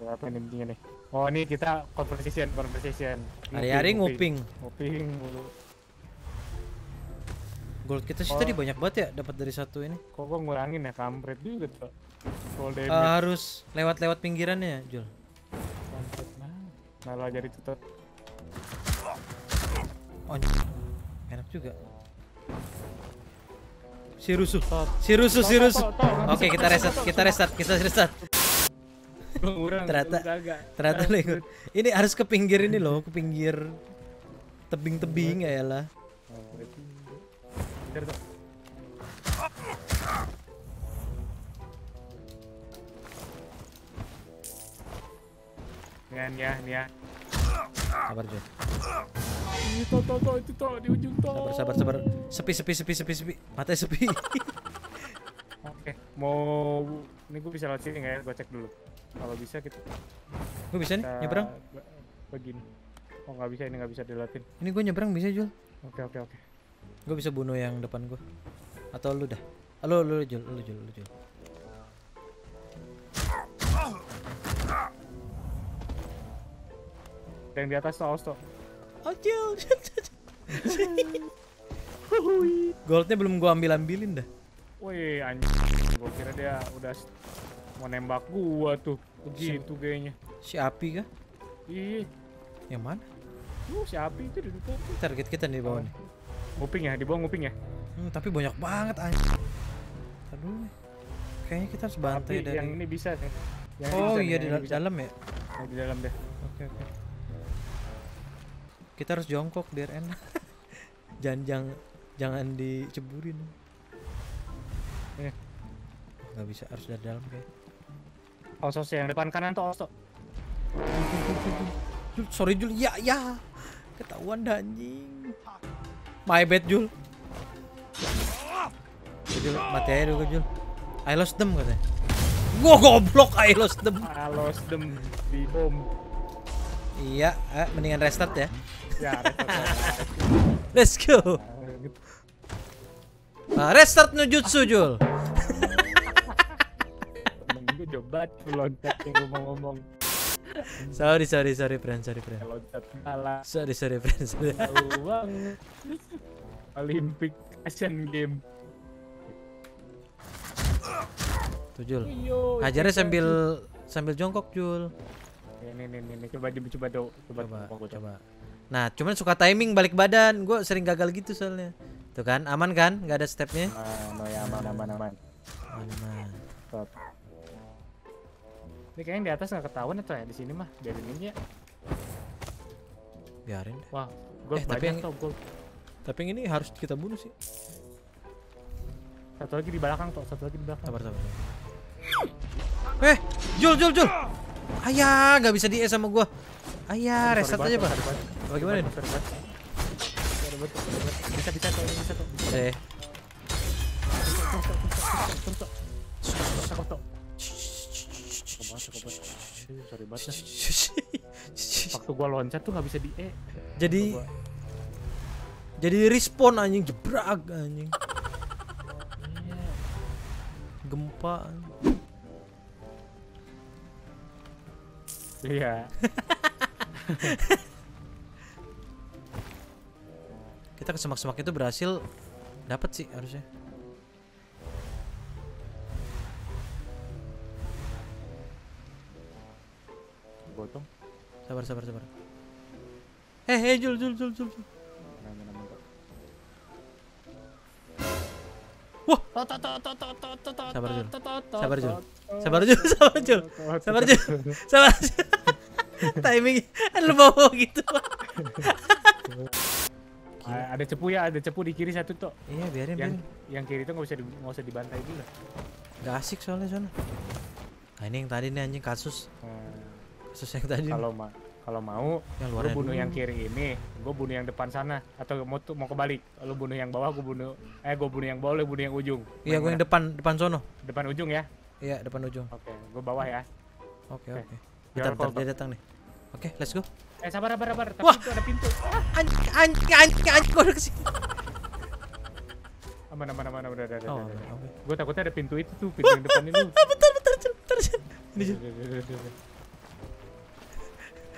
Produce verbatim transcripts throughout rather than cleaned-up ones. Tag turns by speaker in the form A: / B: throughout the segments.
A: Apa ini intinya nih? Oh ini kita conversation, conversation.
B: Hari-hari nguping.
A: Nguping mulu.
B: Gold kita sih
A: Oh.
B: tadi banyak banget ya dapat dari satu ini.
A: Kok gua ngurangin ya, kampret juga tuh. Gold damage.
B: Uh, harus lewat-lewat pinggirannya, Jul.
A: Kampret nah. Malah jadi tutup.
B: Oh, enak juga. Si rusuh, si rusuh, si rusuh. Oke, kita reset, kita reset, kita reset. Ternyata, ternyata lego. Ini harus ke pinggir ini loh, ke pinggir tebing-tebing ya lah.
A: Nih ya, nih ya.
B: Sabar Jul.
A: Itu to to itu to di ujung to.
B: Sabar sabar sabar. Sepi sepi sepi sepi sepi. Matanya sepi.
A: Oke, mau ini gue bisa lewat sini nggak ya? Gue cek dulu. Kalau bisa kita.
B: Gue bisa nih nyebrang.
A: Begini. Oh nggak bisa, ini nggak bisa dilatin.
B: Ini gue nyebrang bisa Jul.
A: Oke oke oke.
B: Gue bisa bunuh yang depan gue. Atau lu dah. Halo lu Jul, lu Jul, lu Jul.
A: Yang di atas tuh, tuh.
B: Oh Jul. Goldnya belum gua ambil ambilin dah.
A: Wih anjing, gua kira dia udah mau nembak gua tuh. Begitu kayaknya.
B: Si Api kah?
A: Ih,
B: yang mana?
A: Uh, si Api itu di depan.
B: Target kita nih di bawah nih.
A: Nguping ya, di bawah nguping ya.
B: Hmm, tapi banyak banget anjing. Aduh. Kayaknya kita harus bantai
A: Api
B: dari
A: yang ini bisa nih. Yang ini
B: oh
A: bisa
B: iya
A: nih,
B: di
A: yang ini bisa.
B: dalam ya.
A: Oh, di dalam deh.
B: Oke oke. Kita harus jongkok biar enak. jangan jangan jangan diceburin.
A: Ini.
B: Nggak bisa, harus dari dalam kayak.
A: Osos yang depan kanan tuh Osos.
B: Jul, sorry Jul, ya ya. Ketahuan dah anjing. My bad Jul. Jul, mati aja dulu Jul. I lost them katanya. Gua goblok, I lost them.
A: I lost them di bom.
B: Iya, eh, mendingan restart ya.
A: Ya, restart.
B: Let's go. Nah, restart no jutsu Jul.
A: Gue coba loncat yang gue mau ngomong.
B: Sorry sorry sorry friend, sorry friend.
A: Loncat kalah.
B: Sorry sorry friend. Sorry.
A: Uang. Olympic Asian Game.
B: Tuh Jul.
A: Iyo,
B: Hajarnya
A: itu
B: sambil sambil jongkok Jul.
A: Ini nih nih coba coba coba do coba
B: Coba
A: coba.
B: coba. Nah, cuman suka timing balik badan. Gue sering gagal gitu soalnya. Tuh kan, aman kan? Gak ada stepnya.
A: Aman ya aman aman aman.
B: Aman.
A: Stop. Ini kayaknya di atas nggak ketahuan atau ya di sini mah biarin aja.
B: Biarin deh.
A: Wah, gold
B: Eh, tapi
A: banyak
B: yang-
A: tuh gold.
B: Tapi yang ini harus kita bunuh sih.
A: Satu lagi di belakang tuh, satu lagi di belakang.
B: Sabar sabar. Eh, Jul Jul Jul. Ayah, nggak bisa di E sama gua. Ayah, reset aja pak. Bagaimana ini?
A: Bisa bisa tuh, ini bisa tuh.
B: Deh.
A: Sorry banget dah. Waktu gua loncat tuh nggak bisa di E.
B: Jadi jadi respawn anjing, jebrak anjing. Gempa.
A: Iya.
B: Kita ke semak-semak itu berhasil dapat sih harusnya.
A: Gotong.
B: Sabar sabar sabar. Eh, eh Jul Jul Jul Jul. Wah, sabar Jul. Sabar Jul. Sabar Jul, sabar Jul. Sabar Jul. Sabar. Timing lu bawa gitu.
A: Ada cepu ya, ada cepu di kiri satu tuh.
B: Iya, biarin
A: Yang
B: biarin.
A: yang kiri tuh nggak bisa di, nggak usah dibantai dulu.
B: Gak asik soalnya sana. Nah, ini yang tadi nih anjing kasus.
A: Nah,
B: Kasus yang tadi.
A: kalau ma kalau mau
B: Yang
A: lu
B: luarnya
A: bunuh
B: dulu.
A: yang kiri ini, gue bunuh yang depan sana, atau mau tuh mau kebalik, lu bunuh yang bawah, gue bunuh eh gue bunuh yang bawah, lu bunuh yang ujung.
B: Iya, gue yang depan depan sono.
A: Depan ujung ya.
B: Iya, depan ujung.
A: Oke, gue bawah ya.
B: Oke,
A: Oke.
B: oke.
A: Jangan
B: Bentar, bentar,
A: call,
B: dia datang nih. Oke, let's go.
A: Eh sabar sabar sabar, tapi
B: Wah.
A: itu ada pintu.
B: Anjing, anjing, anjing, anjing, gue udah kesini.
A: Aman aman aman udah udah
B: Oh,
A: udah.
B: oke.
A: Gue takutnya ada pintu itu tuh, pintu yang depan itu.
B: Ah, bentar, bentar, Jul, bentar, Jul. Ini Jul.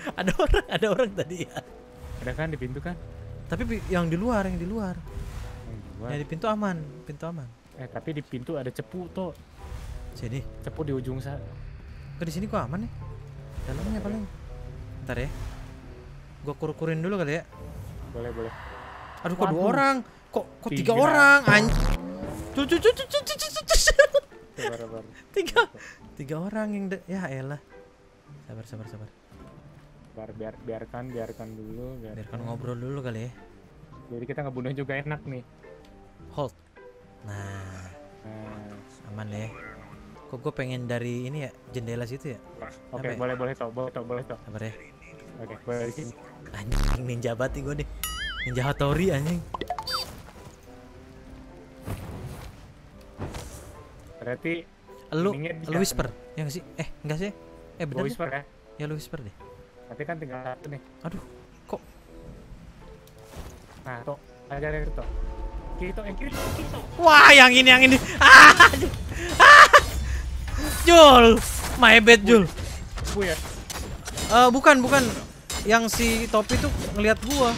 B: Ada orang, ada orang tadi ya.
A: Ada kan di pintu kan?
B: Tapi pi- yang di luar, yang di luar.
A: Yang di luar.
B: Yang di pintu aman, pintu aman.
A: Eh tapi di pintu ada cepu tuh.
B: Sini.
A: Cepu di ujung sana.
B: Ke di sini kok aman nih. Dalamnya paling. Ntar ya. Gua kur-kurin dulu kali ya.
A: Boleh boleh.
B: Aduh kok dua
A: Waduh.
B: orang? Kok kok tiga,
A: Tiga.
B: orang? Anjing. Tuh tuh tuh tuh tuh tuh tuh, tuh.
A: Sabar sabar.
B: Tiga. Tiga orang yang de- ya elah. Sabar sabar sabar.
A: Biar, biar biarkan biarkan dulu. Biarkan.
B: Biarkan ngobrol dulu kali ya.
A: Jadi kita ngebunuh juga enak nih.
B: Hold. Nah,
A: Nah,
B: aman ya. Kok gue pengen dari ini ya, jendela situ ya.
A: oke
B: Apa ya?
A: boleh boleh toh boleh toh boleh toh.
B: Sabar ya.
A: Oke boleh di sini.
B: Anjing ninja banget nih gue nih. Ninja Hattori anjing.
A: Berarti
B: Lu
A: Mendingan bisa
B: lu whisper. Ya nggak sih? Eh, enggak sih? Eh,
A: gua
B: bener deh.
A: whisper ya.
B: Ya lu whisper deh.
A: Nanti kan tinggal satu nih.
B: Aduh, kok
A: Nah, toh aja dari toh. Kiri toh, yang kiri toh, kiri toh.
B: wah, yang ini yang ini. Ah! Jul. Ah! Jul. My bad, Jul.
A: Bu ya.
B: Eh, bukan, bukan. Yang si topi tuh ngelihat gua.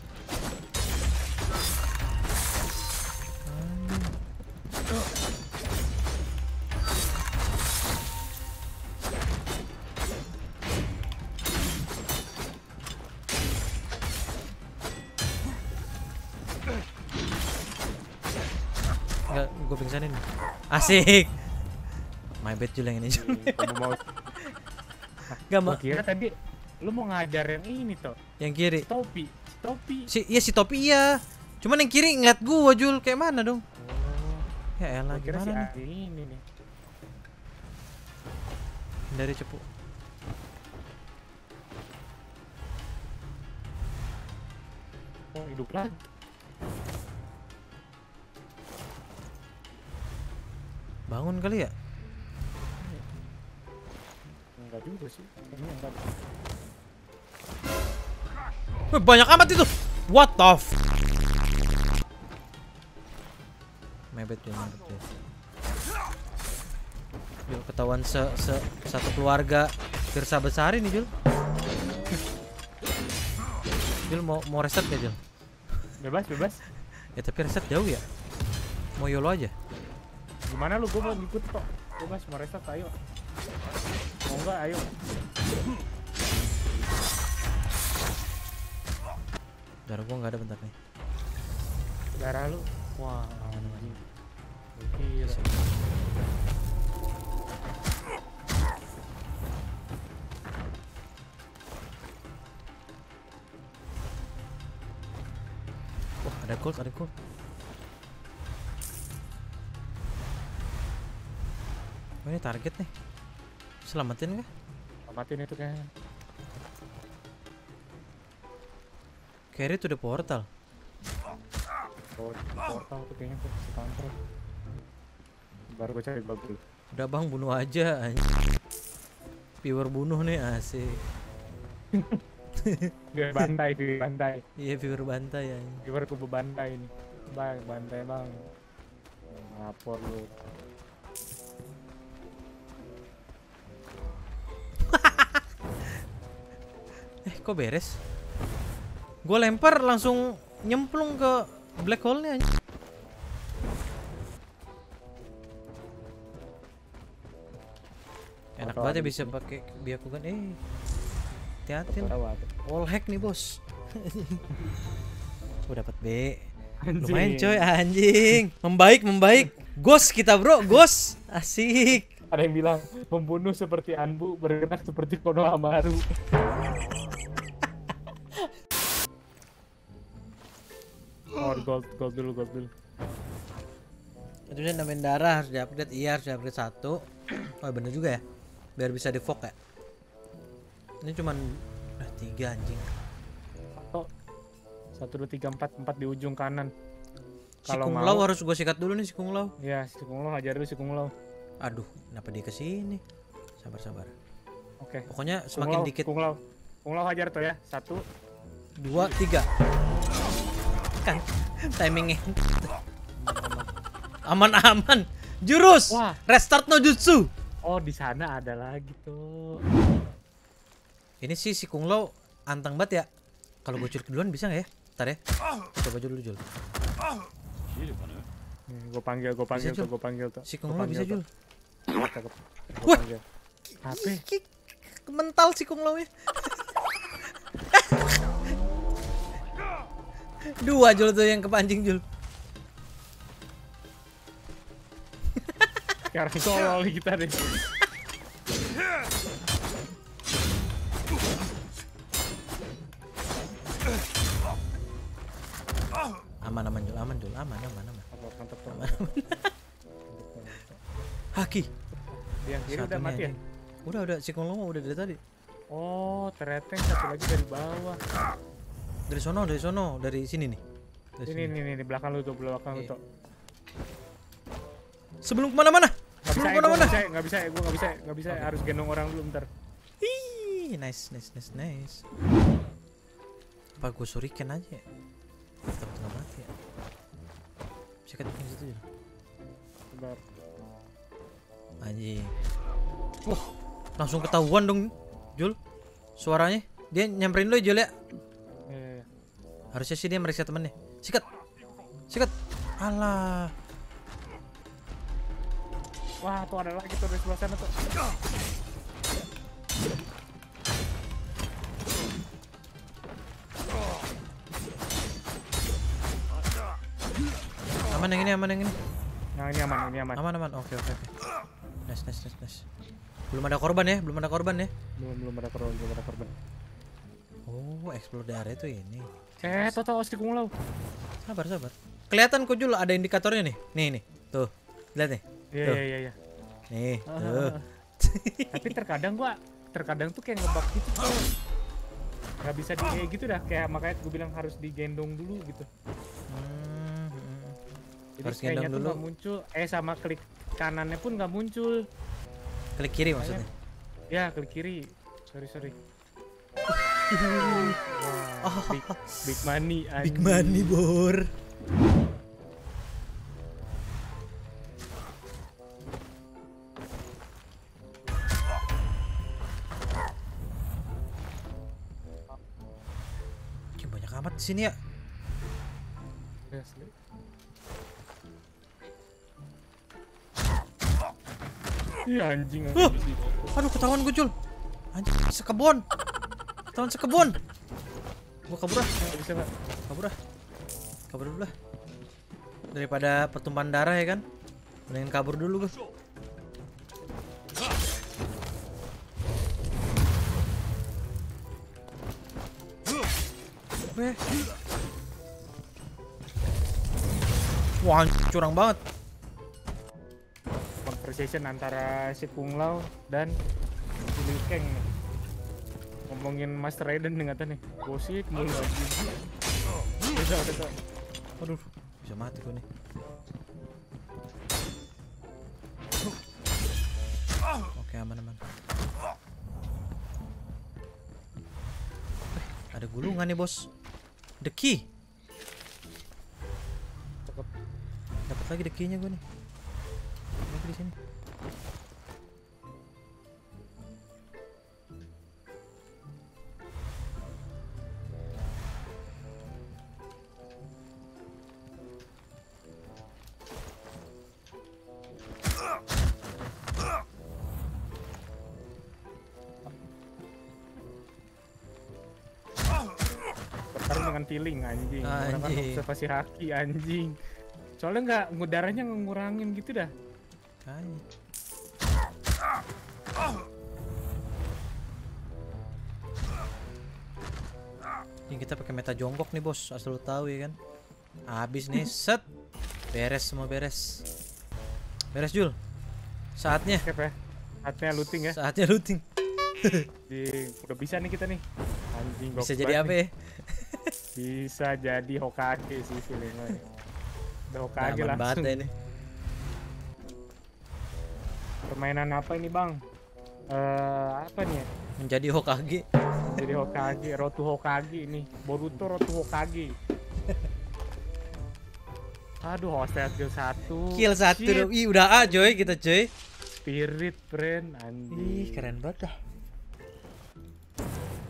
B: Enggak, gue pingsanin. Asik. My bad Jul yang ini. Jul.
A: Kamu mau
B: Enggak,
A: gua
B: Ma.
A: kira tadi lu mau ngajar yang ini toh.
B: Yang kiri.
A: Topi, topi.
B: Si iya si topi iya. Cuman yang kiri ngeliat gua Jul, kayak mana dong?
A: Oh,
B: Ya elah
A: gua kira si
B: gimana nih?
A: Adi ini nih.
B: Hindari cepu.
A: Oh, hidup lagi.
B: Bangun kali ya?
A: Enggak juga sih. Ini enggak.
B: Wih, banyak amat itu. What the f? Mebet Jul, mebet Jul. Jul ketahuan se, se satu keluarga Tirsa besar ini Jul. Jul mau mau reset gak Jul?
A: Bebas, bebas.
B: Ya tapi reset jauh ya. Mau YOLO aja.
A: Gimana lu? Gua mau ikut kok. Bebas mau reset ayo. Mau enggak ayo.
B: Darah gua nggak ada bentar nih.
A: Darah lu. Wah, anjing. Gua kira.
B: Wah, ada gold, ada gold. Oh, ini target nih. Selamatin kah?
A: Amatin itu kan.
B: Carry to the portal.
A: Oh, portal tuh kayaknya tuh si counter. Baru gua cari bug dulu.
B: Udah bang, bunuh aja anjing. Viewer bunuh nih, asik.
A: Gue bantai di bantai.
B: Iya, viewer bantai anjing.
A: Gimana kubu bantai ini? Bang, bantai bang. Lapor lu.
B: Eh, kok beres? Gua lempar langsung nyemplung ke black hole-nya anjing. Enak
A: Atau
B: banget ya
A: ada di
B: bisa
A: sini.
B: pakai Byakugan. Eh, hati-hati lu.
A: Tahu apa?
B: Wall hack nih bos. Gua dapat B.
A: Anjing.
B: Lumayan coy anjing. Membaik membaik. Ghost kita bro, ghost. Asik.
A: Ada yang bilang membunuh seperti Anbu, bergerak seperti Konohamaru. Oh, gold, gold dulu, gold dulu.
B: Itu dia nambahin darah harus diupgrade. Iya harus diupgrade satu. Oh bener juga ya. Biar bisa di fog ya. Ini cuman udah tiga anjing.
A: Oh, satu dua tiga empat empat di ujung kanan.
B: Si
A: Kalau
B: Kung
A: mau-
B: Lao harus gue sikat dulu nih si Kung Lao.
A: Ya, si Kung Lao ajar dulu si Kung Lao.
B: Aduh, kenapa dia kesini? Sabar sabar.
A: Oke.
B: Pokoknya
A: Kung
B: semakin
A: Lao,
B: dikit.
A: Kung Lao. Kung Lao hajar tuh ya. Satu.
B: Dua, tiga. Kan timingnya. Aman-aman. Jurus.
A: Wah.
B: Restart no jutsu.
A: Oh, di sana ada lagi tuh.
B: Ini sih si Kung Lao anteng banget ya. Kalau gue culik duluan bisa nggak ya? Ntar ya. Coba dulu Jul.
A: Gue panggil, gue panggil
B: Bisa,
A: tuh, gue panggil tuh.
B: Si Kung Lao bisa Jul.
A: Gue
B: Wah.
A: panggil. Apa?
B: Mental si Kung Lao nya. Dua Jul tuh yang kepancing Jul.
A: Sekarang tolol kita deh.
B: Aman aman Jul, aman Jul, aman aman aman.
A: Mantap, mantap, tuh.
B: Aman, aman. Haki.
A: Yang kiri udah
B: Satunya
A: mati ya?
B: ini. Udah udah si Kung Lao udah dari tadi.
A: Oh, ternyata yang satu lagi dari bawah.
B: Dari sono, dari sono, dari sini nih. Dari
A: Ini,
B: sini.
A: ini, ini, di belakang lu tuh, belakang lu
B: Iya.
A: tuh.
B: Sebelum kemana-mana.
A: Gak bisa,
B: Sebelum
A: gue gak
B: kemana-mana.
A: bisa, gak bisa, gue gak bisa, gak bisa, harus gendong orang dulu bentar.
B: Ih, nice, nice, nice, nice. Apa gue suriken aja ya? Takut nggak mati ya. Bisa ketemu situ ya.
A: Bentar.
B: Anjing. Wah, langsung ketahuan dong, Jul. Suaranya. Dia nyamperin lu Jul ya.
A: Iya, iya, iya.
B: Harusnya sih dia meriksa temennya. Sikat. Sikat. Alah.
A: Wah, tuh ada lagi tuh di sebelah sana tuh.
B: Aman yang ini, aman yang ini.
A: Nah, ini aman, ini aman.
B: Aman, aman. Oke, oke, oke. Nice, nice, nice, nice. Belum ada korban ya, belum ada korban ya.
A: Belum, belum ada korban, belum ada korban.
B: Oh, explore di area itu ini.
A: Eh, tuh tuh si Kung Lao.
B: Sabar, sabar. Kelihatan kok Jul ada indikatornya nih. Nih, nih. Tuh. Lihat nih.
A: Iya,
B: Tuh.
A: iya, iya, iya.
B: Nih,
A: Ah,
B: tuh.
A: ah, ah. Tapi terkadang gua, terkadang tuh kayak ngebug gitu tuh. Gak bisa di kayak gitu dah, kayak makanya gue bilang harus digendong dulu gitu.
B: Hmm, hmm.
A: Jadi
B: Harus
A: kayaknya
B: gendong
A: tuh
B: dulu.
A: nggak muncul. Eh sama klik kanannya pun nggak muncul.
B: Klik kiri maksudnya.
A: Ya klik kiri. Sorry sorry.
B: Oh,
A: Wah, big, big money.
B: big
A: anjing.
B: money, Bor. Anjing, banyak amat di sini ya.
A: Yes, yes. Iya anjing.
B: Huh.
A: anjing.
B: Aduh, ketahuan gue Jul. Anjing, sekebon. Ketahuan sekebon. Gua kabur ah.
A: Nggak bisa nggak?
B: Kabur ah. Kabur dulu lah. Daripada pertumpahan darah ya kan. Mendingan kabur dulu gue. Weh. Wah, curang banget.
A: Conversation antara si Kung Lao dan si Liu Kang nih. Ngomongin Master Raiden nih kata nih. Gosip mulu lagi. Udah udah udah.
B: Aduh, bisa mati gue nih. Oke, aman-aman. Eh, ada gulungan nih, Bos. The key.
A: Cakep.
B: Dapat lagi the key-nya gue nih. Lagi di sini.
A: Bertarung dengan feeling anjing. Orang kan
B: Anjing.
A: observasi haki anjing. Soalnya nggak ngudaranya ngurangin gitu dah.
B: Kayaknya. Ini kita pakai meta jongkok nih, Bos. Asal lu tahu ya kan. Habis nih, set. Beres semua beres. Beres, Jul. Saatnya.
A: Oke ya. Saatnya looting ya.
B: Saatnya looting.
A: Di, udah bisa nih kita nih. Anjing
B: Bisa
A: gokil
B: jadi
A: banget
B: apa
A: nih.
B: ya?
A: Bisa jadi Hokage sih feeling gue. Udah Hokage
B: Aman banget
A: langsung.
B: ya ini.
A: Permainan apa ini bang? Eh apa nih? ya?
B: Menjadi Hokage.
A: Jadi Hokage, Road to Hokage ini. Boruto Road to Hokage. Aduh, hostel kill satu.
B: Kill satu
A: Shit.
B: dong. Ih, udah A coy kita coy.
A: Spirit friend anjing.
B: Ih, keren banget dah.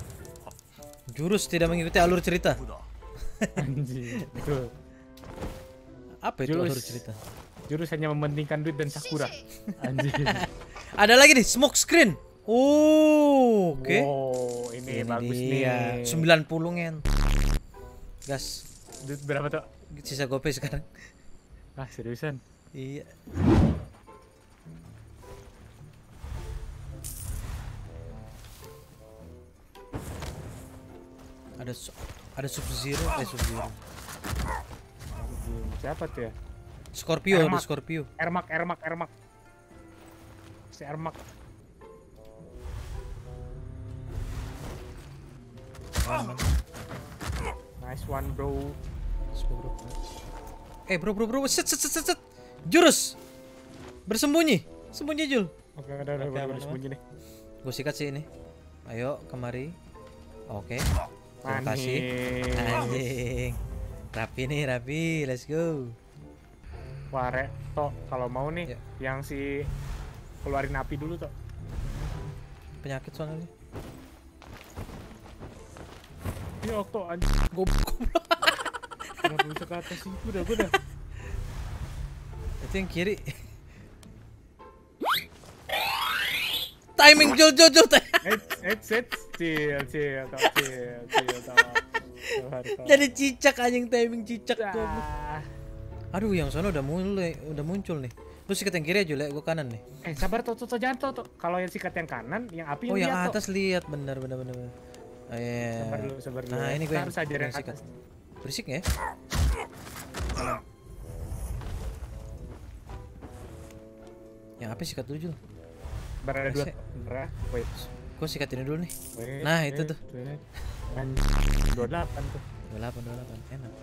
B: Jurus tidak mengikuti alur cerita.
A: Anjir. Betul.
B: Apa itu
A: Jurus.
B: alur cerita?
A: Jurus hanya mementingkan duit dan Sakura. Anjir.
B: Ada lagi nih, smoke screen. Oh, oke.
A: Wow, ini,
B: Ini
A: bagus
B: dia.
A: nih.
B: sembilan puluh ngen. Gas.
A: Duit berapa tuh?
B: Sisa gopay sekarang.
A: Ah, seriusan.
B: Iya. Ada su- ada sub zero, eh sub zero.
A: Siapa tuh ya?
B: Scorpio, ada
A: Ermac.
B: Scorpio.
A: Ermak, Ermak, Ermak. Si Ermak. Nice one, bro.
B: Bro. Eh bro bro bro, set set set set set. Jurus bersembunyi, sembunyi Jul.
A: Oke, udah, udah,
B: Oke,
A: udah,
B: aman,
A: udah sembunyi nih.
B: Gue sikat sih ini. Ayo kemari. Oke. Terima kasih.
A: Manis.
B: Anjing. Rapi nih, rapi. Let's go.
A: Wah, Re, Tok, kalau mau nih,
B: Ya.
A: yang si keluarin api dulu, Tok.
B: Penyakit soalnya.
A: Ini Okto, anjing.
B: Goblok.
A: Kenapa bisa ke atas sih? Udah, udah.
B: Itu yang kiri. Timing Jul Jul Jul.
A: Eh, eh, set, chill, chill, Tok, chill, chill, Tok. Sabar, Tok.
B: Jadi cicak anjing, timing cicak goblok.
A: Ah.
B: Aduh, yang sana udah mulai, udah muncul nih. Lu sikat yang kiri aja, Jul, ya. Gua kanan nih.
A: Eh, sabar, Tok, Tok, Tok, jangan, Tok, Tok. Kalau yang sikat yang kanan, yang api
B: Oh, yang
A: lihat, Tok.
B: atas lihat, bener bener bener. bener. Oh, iya.
A: Sabar dulu, sabar dulu.
B: Nah, ini gue
A: Kita
B: yang
A: harus ajar yang
B: sikat.
A: atas.
B: Berisik ya? Yang apa sikat dulu, Jul?
A: Berada dua,
B: Masih.
A: Tok. Wait.
B: Gua sikat ini dulu nih.
A: Wait,
B: Nah,
A: wait,
B: itu tuh.
A: wait. Anjing, dua puluh delapan tuh.
B: dua puluh delapan, dua puluh delapan. Enak.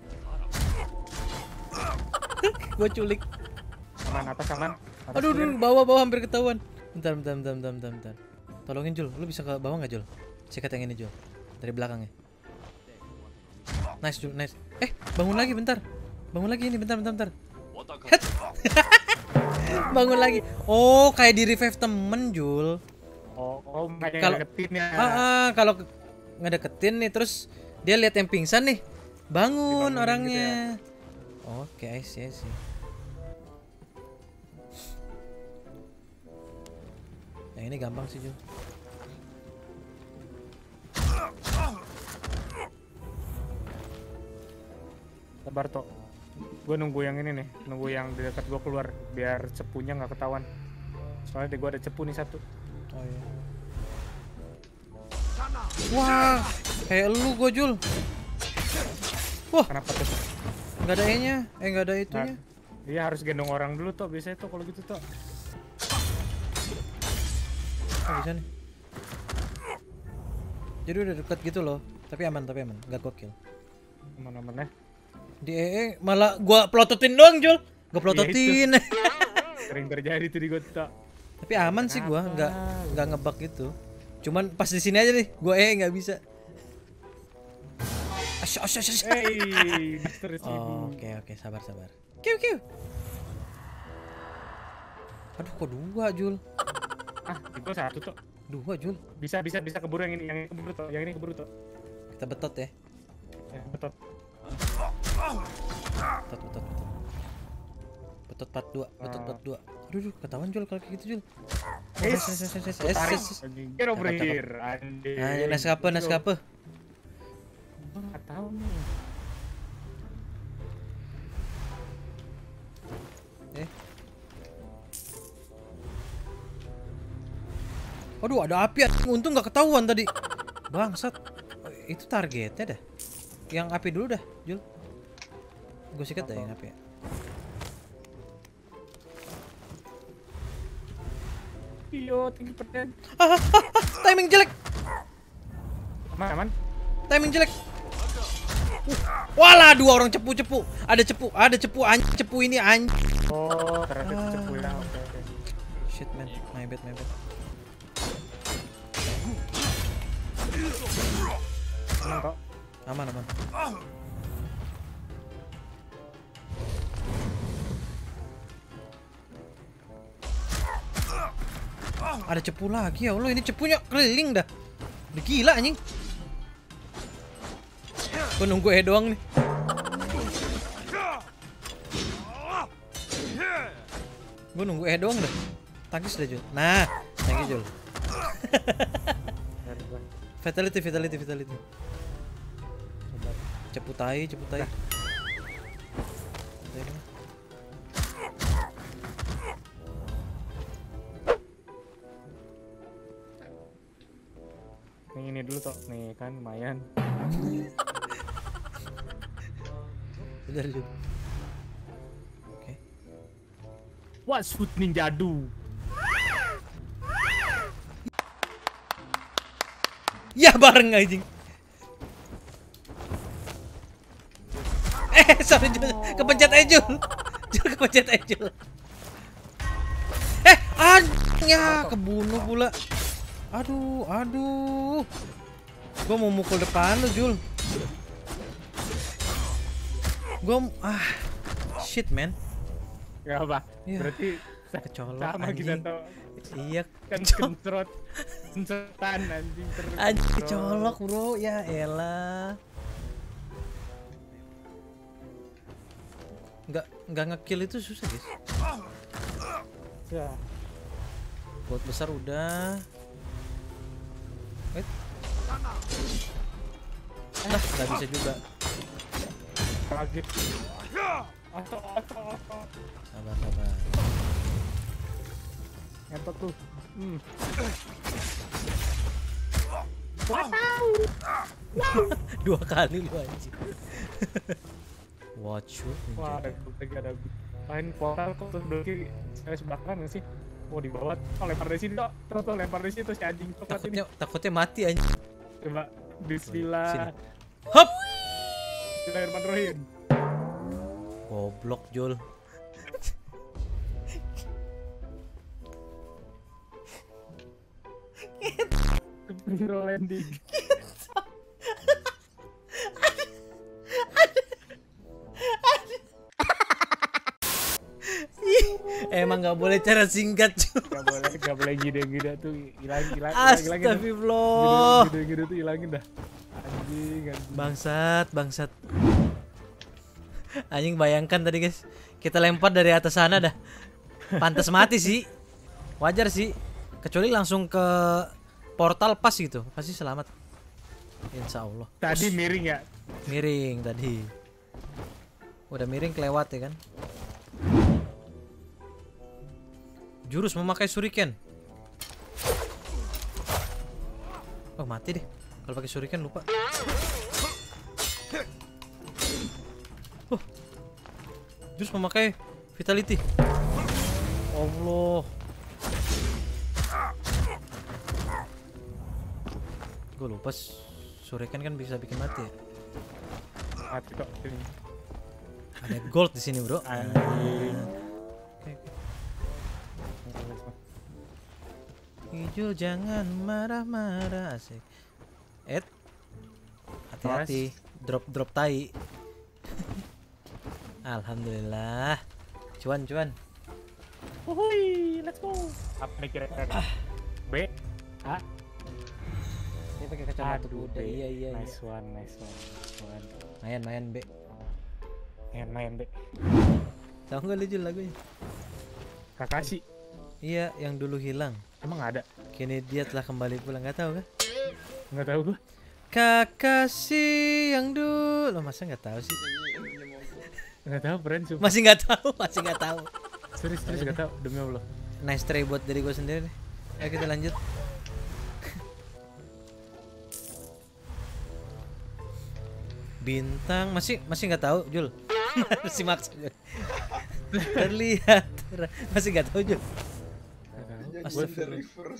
B: Gua culik.
A: Aman, atas aman. Atas
B: Aduh,
A: clear.
B: aduh, bawah bawah hampir ketahuan. Bentar, bentar, bentar, bentar, bentar, bentar. Tolongin Jul, lu bisa ke bawah nggak Jul? Sikat yang ini Jul, dari belakangnya. Nice Jul, nice. Eh, bangun lagi bentar. Bangun lagi ini, bentar, bentar, bentar. Het. Bangun lagi. Oh, kayak di revive temen Jul.
A: Oh, oh, makanya
B: Kalau-
A: ngedeketin ya.
B: Ah, ah, kalau ke- ngedeketin nih terus dia lihat yang pingsan nih, bangun
A: Dibangunin
B: orangnya. Oke, I see, I see. Yang ini gampang sih Jul.
A: Sabar, Tok. Gue nunggu yang ini nih, nunggu yang di dekat gue keluar biar cepunya nggak ketahuan. Soalnya di gue ada cepu nih satu.
B: Oh iya. Wah, kayak lu gua Jul. Wah,
A: Kenapa tuh?
B: nggak ada E-nya, eh nggak ada itunya.
A: Nah, iya harus gendong orang dulu, Tok. Biasanya tuh kalau gitu, Tok.
B: Oh, bisa nih. Jadi udah dekat gitu loh, tapi aman, tapi aman, nggak gokil.
A: Aman-aman ya.
B: Di E E malah gua plototin doang Jul, gua plototin.
A: Sering terjadi tuh di gue, Tok.
B: Tapi aman sih gua, nggak nggak ngebug gitu. Cuman pas di sini aja nih, gua E nggak bisa. Asy asy asy.
A: Hey, Mister
B: Oh, oke oke, sabar sabar. Kiu kiu. Aduh, kok dua Jul?
A: Ah, di gue satu, Tok.
B: Dua Jul.
A: Bisa, bisa, bisa keburu yang ini, yang ini keburu, Tok. Yang ini keburu, Tok.
B: Kita betot ya.
A: Ya, betul.
B: Betot betot betot. Betot part dua, betot part dua. Aduh, aduh, ketahuan Jul kalau kayak gitu Jul.
A: Es,
B: Es, es, es, es,
A: Gua
B: es,
A: tarik.
B: es.
A: Anjing. Get over
B: Cakep, cakep.
A: here, anjing.
B: Nah, Nescafe, Nescafe.
A: Gua nggak tahu nih.
B: Eh. Aduh, ada api. Untung nggak ketahuan tadi. Bangsat. Oh, itu targetnya dah. Yang api dulu dah, Jul. Gue sikat dah yang api.
A: Iyo, tinggi persen.
B: Ah, ah, ah, ah, timing jelek.
A: Aman, aman.
B: Timing jelek. Uh, walah, dua orang cepu-cepu. Ada cepu, ada cepu anjing, cepu ini anjing.
A: Oh, ternyata itu
B: Ah.
A: cepu ya. Oke, oke.
B: Shit man, my bad, my bad.
A: Aman kok.
B: Aman, aman. Ada cepu lagi ya Allah, ini cepunya keliling dah. Udah gila anjing. Gua nunggu E doang nih. Gua nunggu E doang dah. Tangkis dah Jul. Nah, thank you Jul. Fatality, fatality, fatality. Ceputai, ceputai.
A: Yang ini dulu toh, nih kan lumayan.
B: Udah Jul. Oke.
A: What's food ninja do?
B: Ya bareng anjing. Eh, sorry Jul, kepencet aja Jul. Jul kepencet aja Jul. Eh, anjing ya, kebunuh pula. Aduh, aduh. Gua mau mukul depan lu, Jul. Gua ah shit, man.
A: Gak apa.
B: Ya,
A: Berarti
B: kecolok
A: sama kita
B: anjing.
A: toh.
B: Iya,
A: Kan
B: kecolok.
A: kentrot. Kencetan anjing terus.
B: Anjing
A: bro.
B: kecolok, Bro. Ya elah. Nggak nggak ngekill itu susah, guys.
A: Ya.
B: Buat besar udah. Wait. Nah, nggak bisa juga.
A: Kaget. Ato, ato, ato.
B: Sabar, sabar.
A: Ngetok tuh. Hmm.
B: Dua kali lu anjing. Watch you.
A: Wah, ada lagi ada lain portal kok terus berarti saya sebelah kanan nggak sih? Oh di bawah. Oh lempar dari sini toh. Terus tuh lempar dari situ si anjing coklat ini.
B: Takutnya takutnya mati anjing.
A: Coba bismillah.
B: Sini. Hop.
A: Bismillahirrahmanirrahim.
B: Goblok Jul.
A: Hero landing.
B: Emang nggak boleh cara singkat Jul.
A: Gak boleh, gak boleh gede-gede tuh hilang, hilang, hilang, hilangin.
B: Astagfirullah.
A: Gede-gede tuh hilangin dah. Anjing, anjing.
B: Bangsat, bangsat. Anjing bayangkan tadi guys, kita lempar dari atas sana dah. Pantas mati sih. Wajar sih. Kecuali langsung ke portal pas gitu, pasti selamat. Insya Allah.
A: Tadi miring ya?
B: Miring tadi. Udah miring kelewat ya kan. Jurus memakai shuriken. Oh mati deh. Kalau pakai shuriken lupa. Oh. Jurus memakai vitality. Allah. Gue lupa shuriken kan bisa bikin mati ya.
A: Mati kok ini.
B: Ada gold di sini bro.
A: Anjing.
B: Oke, oke. Hijau jangan marah-marah asik. Ed, hati-hati. Drop drop tai. Alhamdulillah. Cuan cuan.
A: Wuhui, let's go. Apa nih kira-kira? B, A.
B: Dia pakai kacamata
A: Aduh,
B: kuda.
A: B.
B: Iya iya.
A: Nice one, nice one. Nice one.
B: Main main B.
A: Main main B.
B: Tahu nggak lu Jul lagunya?
A: Kakashi.
B: Iya, yang dulu hilang.
A: Emang ada?
B: Kini dia telah kembali pulang. Nggak tahu kan?
A: Nggak tahu gua.
B: Kakashi yang dulu. Lo masa nggak tahu sih?
A: Nggak tahu, friend. Sumpah.
B: Masih nggak tahu, masih nggak tahu.
A: Serius, serius nggak tahu. Demi Allah.
B: Nice try buat dari gue sendiri nih. Ayo kita lanjut. Bintang masih masih nggak tahu Jul. Masih maksa Jul. Terlihat terang. Masih nggak tahu Jul.
A: Astagfirullah.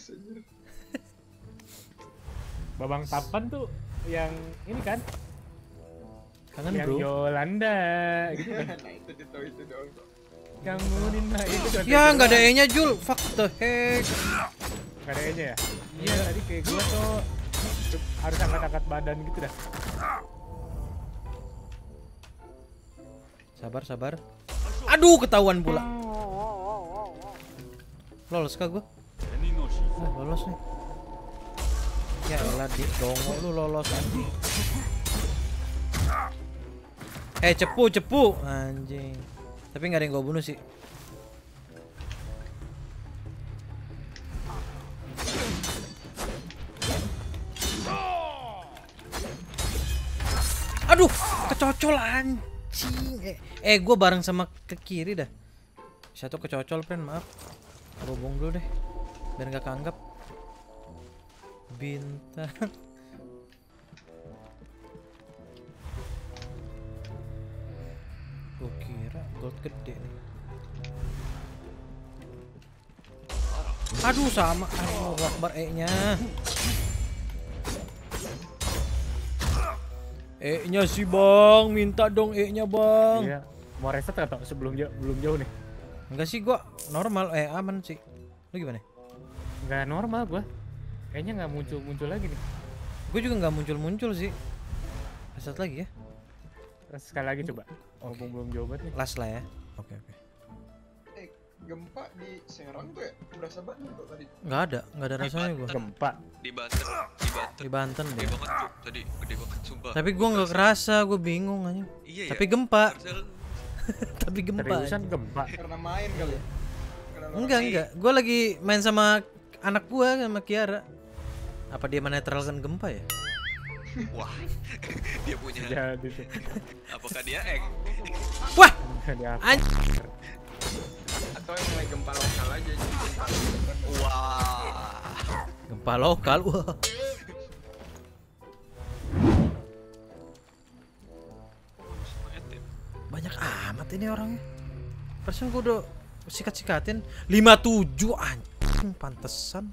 A: Babang Tapan tuh yang ini kan?
B: Kangen
A: yang
B: bro.
A: Yolanda gitu kan?
C: Nah itu itu itu doang kok.
A: Kamu Nina itu kan?
B: Ya nggak ada E-nya Jul. Fuck the heck.
A: Nggak ada E-nya ya? Iya tadi kayak gua tuh harus angkat-angkat badan gitu dah.
B: Sabar sabar. Aduh ketahuan pula. Lolos kah gua? Ah, lolos nih. Ya elah di dongo lu lolos anjing. Eh cepu cepu anjing. Tapi nggak ada yang gue bunuh sih. Aduh, kecocol anjing. Eh, eh gue bareng sama ke kiri dah. Satu kecocol, friend, maaf. Robong dulu deh, biar nggak keanggap. Bintang. Gue kira gold gede nih. Aduh sama, aduh Akbar E-nya. E-nya sih bang, minta dong E-nya bang.
A: Iya. Mau reset atau sebelum jauh, belum jauh nih?
B: Enggak sih gua normal, eh aman sih. Lu gimana?
A: Nggak normal gua. Kayaknya nggak muncul-muncul lagi nih.
B: Gue juga nggak muncul-muncul sih. Reset lagi ya.
A: Terus sekali lagi coba. Oh,
B: Oke.
A: belum jauh banget nih.
B: Last lah ya. Oke oke.
C: Eh, gempa di Serang tuh ya berasa banget tuh tadi.
B: Nggak ada, nggak ada rasanya gua.
A: Gempa.
D: Di Banten, di Banten.
B: Di Banten
D: Gede
B: deh.
D: banget tuh tadi, gede banget sumpah.
B: Tapi gua nggak kerasa, gua bingung aja.
D: Iya ya.
B: Tapi gempa,
D: Harusnya lu-
B: tapi gempa.
A: Seriusan gempa.
C: Karena main kali ya. Karena orang
B: Enggak
C: main.
B: enggak, gua lagi main sama anak gua sama Kiara. Apa dia menetralkan gempa ya?
D: Wah, dia punya.
A: Jadi tuh.
D: Apakah dia ek?
B: Wah,
A: Di apa?
B: anjing.
C: Atau yang mulai gempa lokal aja jadi gempa.
D: Wah.
B: Gempa lokal. Wah.
D: Semangat ya.
B: Banyak amat ini orangnya. Persen gua udah sikat-sikatin lima puluh tujuh anjing pantesan.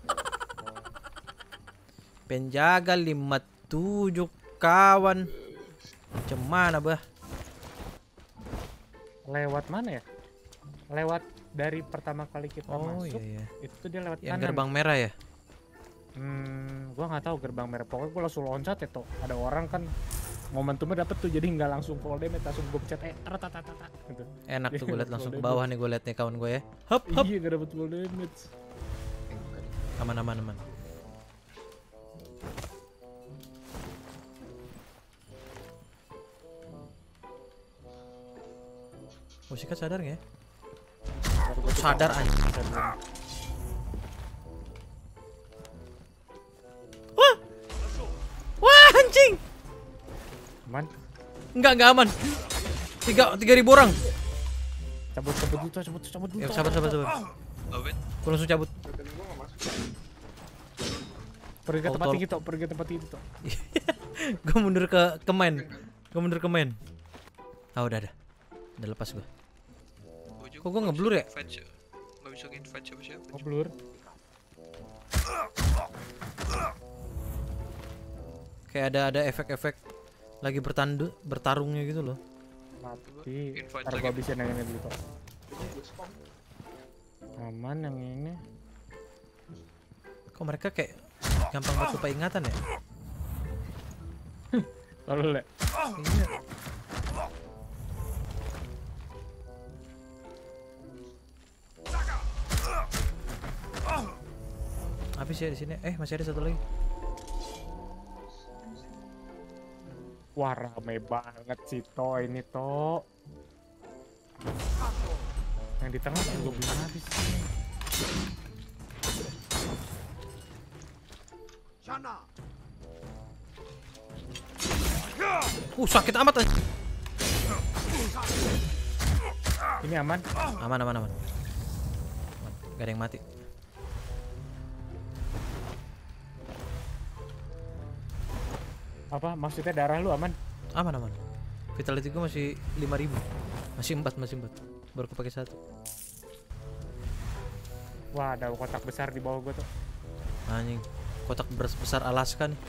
B: Penjaga lima puluh tujuh kawan. Macam mana bah?
A: Lewat mana ya? Lewat dari pertama kali kita
B: Oh
A: masuk.
B: iya iya.
A: Itu tuh dia lewat
B: Yang
A: kanan.
B: gerbang merah ya?
A: Hmm, gua nggak tahu gerbang merah. Pokoknya gua langsung loncat ya toh. Ada orang kan momentumnya dapet tuh, jadi nggak langsung full damage, langsung gua pencet eh ratatatata gitu.
B: Enak tuh gue liat
A: Full
B: langsung ke
A: damage.
B: bawah nih gue liat nih kawan gue ya. Hop hop.
A: Iya, gak dapet full damage.
B: Aman aman aman. Oh sikat sadar nggak ya?
A: Baru gua
B: Sadar
A: coba.
B: anjing.
A: Sadar.
B: Wah! Wah anjing!
A: Aman.
B: Enggak enggak aman. Tiga tiga ribu orang.
A: Cabut cabut dulu, cabut cabut dulu.
B: Ya sabar sabar sabar.
D: Owen,
B: Gue langsung cabut.
C: Dan gua nggak masuk.
A: Pergi ke tempat
B: Auto-
A: tinggi toh, pergi ke tempat tinggi toh.
B: Gue mundur ke ke main. Gue mundur ke main. Ah udah ada. Udah lepas gue.
D: gua juga
B: Kok gua
D: nggak
B: ngeblur
D: bisa
B: ya?
D: invite siapa- nggak bisa invite siapa-siapa.
A: Oh, blur.
B: Kayak ada ada efek-efek lagi bertandu bertarungnya gitu loh.
A: Mati.
D: Invite
A: Ntar
D: lagi.
A: gua habisin yang ini dulu kok.
C: Jadi gua spam.
A: Aman yang ini.
B: Kok mereka kayak gampang banget lupa ingatan ya?
A: Lalu le.
B: Iya. Habis ya di sini. Eh masih ada satu lagi.
A: Wah, rame banget sih toh ini toh. Yang di tengah juga belum habis sih.
B: Uh sakit amat anjing.
A: Ini aman.
B: Aman aman aman. Aman. Gak ada yang mati.
A: Apa maksudnya darah lu aman?
B: Aman aman. Vitality gue masih lima ribu. Masih empat masih empat. Baru kepake satu.
A: Wah, ada kotak besar di bawah gua tuh.
B: Anjing. Kotak beras besar Alaska nih.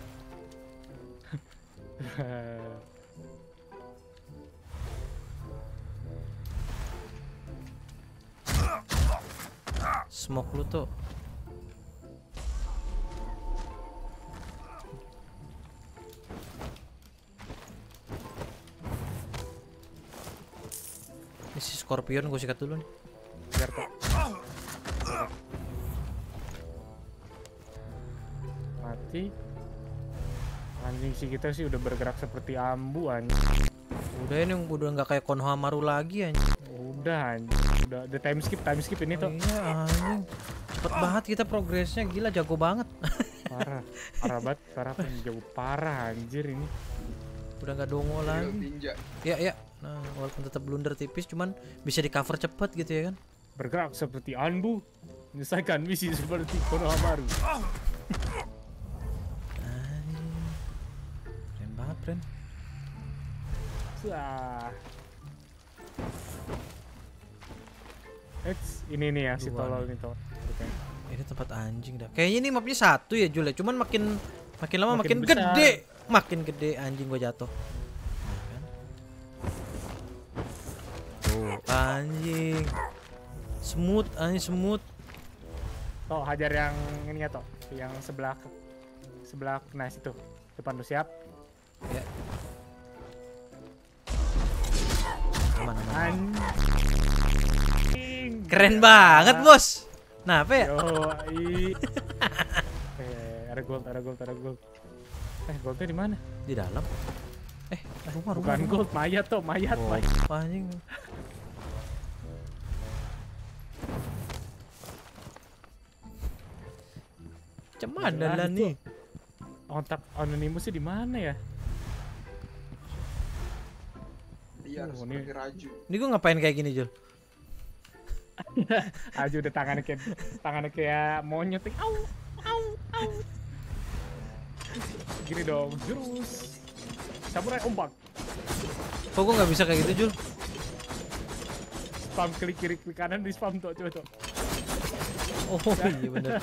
B: Smoke lu tuh. Ini si Scorpion gue sikat dulu nih.
A: Biar toh. Mati. Anjing sih kita sih udah bergerak seperti ambu anjing.
B: Udah ini udah nggak kayak Konohamaru lagi anjing.
A: Udah anjing. Udah the time skip, time skip ini tuh.
B: Iya anjing. Cepet banget kita progresnya, gila jago banget.
A: Parah. Parah banget, parah pun jauh parah anjir ini.
B: Udah nggak dongo
C: Tinggal
B: lagi.
C: tinja.
B: Ya ya. Nah, walaupun tetap blunder tipis cuman bisa di cover cepet gitu ya kan.
A: Bergerak seperti ambu. Menyelesaikan misi seperti Konohamaru.
B: Anjing. Keren banget, Pren.
A: Wah. Eits, ini nih ya si
B: Dua
A: tolol
B: nih.
A: nih tolol. Oke.
B: Ini tempat anjing dah. Kayaknya ini mapnya satu ya Jul ya. Cuman makin makin lama makin,
A: Makin besar.
B: gede, makin gede anjing gua jatuh. Nah, kan? Tuh anjing. Smooth anjing smooth.
A: Toh hajar yang ini ya toh, yang sebelah sebelah nah situ. Depan lu siap.
B: Ya. Aman aman.
A: Anjing.
B: Keren banget, Bos. Nah, apa ya?
A: Yo, i. eh, ada gold, ada gold, ada gold. Eh, goldnya di mana?
B: Di dalam. Eh, rumah rumah.
A: Bukan
B: rumah.
A: gold, mayat toh, mayat,
B: Oh,
A: mayat.
B: anjing. Cuman
A: Jelas
B: lah
A: tuh.
B: nih.
A: Kontak anonimusnya di mana ya?
C: Iya, harus
A: Oh, ini-
C: seperti Raju.
B: Ini gua ngapain kayak gini, Jul?
A: Aja udah tangannya kayak tangannya kayak monyet. Au, au, au. Gini dong, jurus. Samurai ombak.
B: Kok gua nggak bisa kayak gitu, Jul?
A: Spam klik kiri klik kanan di spam tuh, coba tuh.
B: Oh iya bener.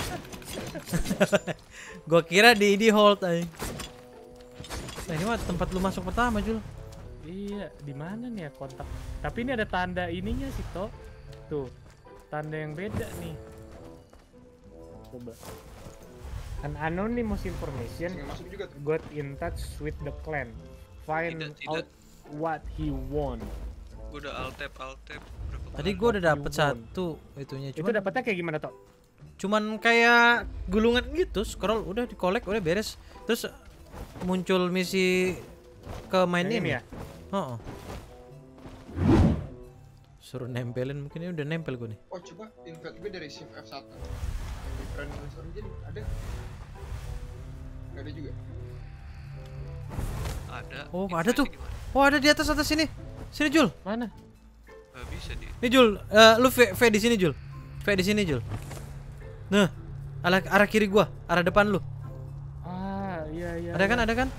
B: Gua kira di di hold aja. Nah, ini mah tempat lu masuk pertama, Jul.
A: Iya, di mana nih ya kontak? Tapi ini ada tanda ininya sih, toh. Tuh. Tanda yang beda nih. Coba. An anonymous information
C: Tinggal masuk juga tuh.
A: got in touch with the clan. Find
D: Tidak, tidak.
A: out what he want.
D: Gue udah alt tab, alt tab. Berapa
B: Tadi
D: kali?
B: gua udah
A: You
B: dapet
A: won.
B: satu itunya,
A: Itu
B: cuman
A: dapatnya kayak gimana, toh?
B: cuman kayak gulungan gitu, scroll udah di collect udah beres. Terus muncul misi ke main
A: Yang
B: ini.
A: ini ya?
B: Heeh. Suruh nempelin, mungkin ini udah nempel gua nih.
C: Oh, coba invite gue dari shift F satu. Di friend list origin ada? Gak ada juga.
D: Ada.
B: Oh,
D: Invite
B: ada tuh.
D: gimana?
B: Oh, ada di atas atas sini. Sini, Jul.
A: Mana?
D: Gak bisa dia.
B: Nih, Jul. Eh, lu V, V di sini, Jul. V di sini, Jul. Nah, arah, arah kiri gua, arah depan lu.
A: Ah, iya iya.
B: Ada kan?
A: iya.
B: Ada kan?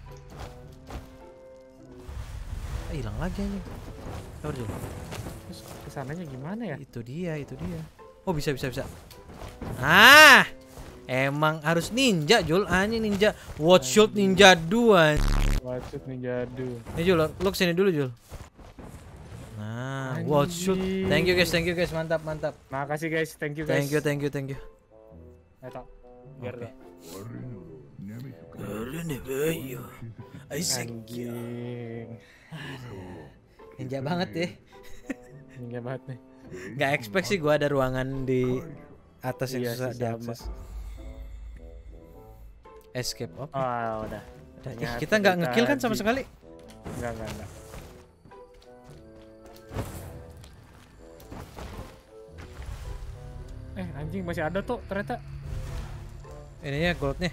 B: Ah, hilang lagi anjing. Sabar, Jul.
A: Terus kesananya gimana ya?
B: Itu dia, itu dia. Oh, bisa bisa bisa. Ah! Emang harus ninja, Jul. Anjing ninja. Watch shot ninja dua.
A: Wacut nih jadu.
B: Nih, Jul, lu kesini dulu, Jul. Nah, watch shoot.
A: Anjing.
B: Thank you guys, thank you guys. Mantap, mantap.
A: Makasih guys, thank you guys.
B: Thank you, thank you, thank you.
A: Ayo, Tok. Biar
B: Oke.
A: Tok. Anjing.
B: Ninja banget ya.
A: Ninja banget nih.
B: Gak expect sih gua ada ruangan di atas yang
A: Iya
B: susah
A: sih, sama.
B: diakses. Escape oke.
A: Oh, udah.
B: Udah, eh,
A: ternyata
B: kita nggak
A: kita
B: ngekill kan sama
A: di-
B: sekali.
A: Enggak, enggak, enggak. Eh, anjing masih ada tuh ternyata.
B: Ininya goldnya.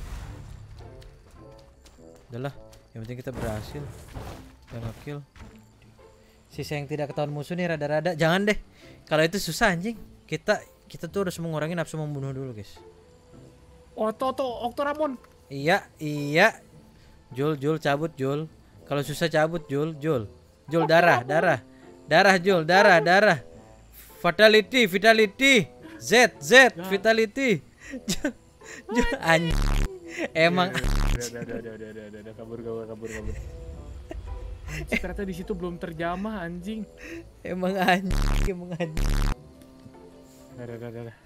B: Udahlah, yang penting kita berhasil. Udah ngekill. Sisa yang tidak ketahuan musuh nih rada-rada. Jangan deh. Kalau itu susah anjing. Kita kita tuh harus mengurangi nafsu membunuh dulu, guys.
A: Oh, tuh tuh Octoramon.
B: Iya, iya. Jul, Jul cabut, Jul. Kalau susah cabut, Jul, Jul. Jul darah, darah. Darah, Jul, darah, darah. Fatality, vitality. Z, Z, vitality. Jul, Jul anjing. Emang
A: Udah, udah, udah, udah, udah, udah, udah, udah, kabur, kabur, kabur, kabur. Anjing, ternyata di situ belum terjamah anjing.
B: emang anjing, emang anjing.
A: Udah, udah, udah, udah.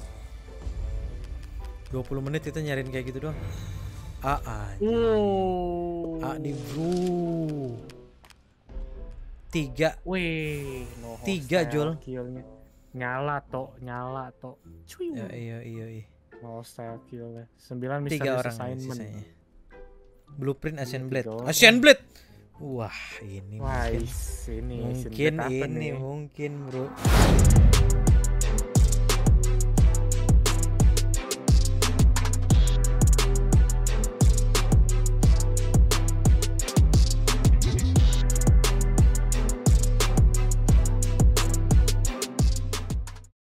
B: dua puluh menit kita nyariin kayak gitu doang. A anjing.
A: Wow.
B: A di bro. Tiga.
A: Wih, no
B: Tiga,
A: hostile
B: Jul.
A: Killnya nyala toh, nyala toh. Cuy.
B: Ya, iya, iya, iya.
A: No hostile killnya. Sembilan
B: Tiga
A: misterius
B: orang nih
A: assignment.
B: sisanya. Blueprint Ashen Blade.
A: Tiga orang.
B: Ashen Blade. Wah, ini
A: Wah,
B: mungkin
A: is- ini
B: mungkin
A: Asian Blade apa
B: ini
A: nih?
B: mungkin, Bro.